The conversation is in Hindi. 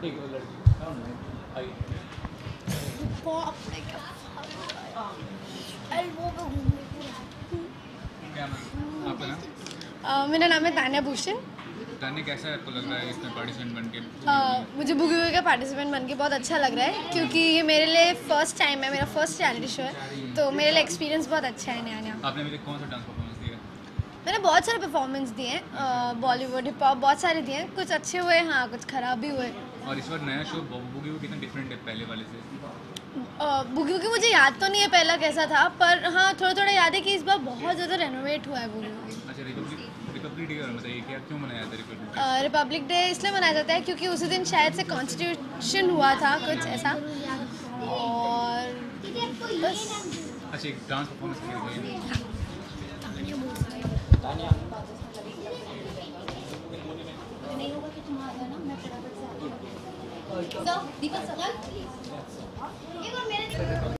एक वो लड़की आई क्या नाम आपका नाम? मेरा नाम है तान्या भूषण। तान्या, कैसा आपको लग रहा है इसमें पार्टिसिपेंट बन के? मुझे बुगी वुगी का पार्टिसिपेंट बन के बहुत अच्छा लग रहा है, क्योंकि ये मेरे लिए फर्स्ट टाइम है, मेरा फर्स्ट रियलिटी शो है, तो मेरे लिए एक्सपीरियंस बहुत अच्छा है नया नया। आपने मुझे कौन सा डांस परफॉर्मेंस दिया? मैंने बहुत सारे परफॉर्मेंस दिए हैं, बॉलीवुड हिप हॉप बहुत सारे दिए हैं, कुछ अच्छे हुए, हाँ कुछ ख़राब भी हुए। और इस बार नया शो बुगी वो कितना डिफरेंट है पहले वाले से? बुगी वुगी मुझे याद तो नहीं है पहला कैसा था, पर हाँ थोड़ा थोड़ा याद है कि इस बार बहुत ज़्यादा रेनोवेट हुआ है बुगी वुगी। अच्छा, रिपब्लिक डे बताइए, क्या क्यों मनाया था रिपब्लिक डे? रिपब्लिक डे इसलिए मनाया जाता है क्योंकि उसी दिन शायद से कॉन्स्टिट्यूशन हुआ था, कुछ ऐसा। और बस। अच्छा, एक डांस परफॉर्मेंस किया नहीं होगा कि तुम आ जाना, मैं फटाफट से आती हूँ। दीपक सगल एक बार मेरे